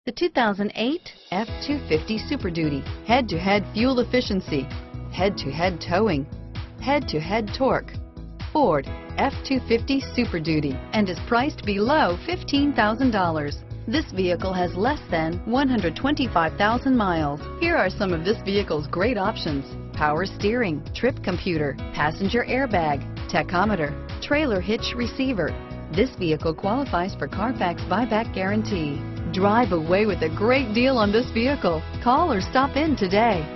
The 2008 F-250 Super Duty. Head-to-head fuel efficiency, head-to-head towing, head-to-head torque. Ford F-250 Super Duty and is priced below $15,000. This vehicle has less than 125,000 miles. Here are some of this vehicle's great options: power steering, trip computer, passenger airbag, tachometer, trailer hitch receiver. This vehicle qualifies for CARFAX buyback guarantee. Drive away with a great deal on this vehicle. Call or stop in today.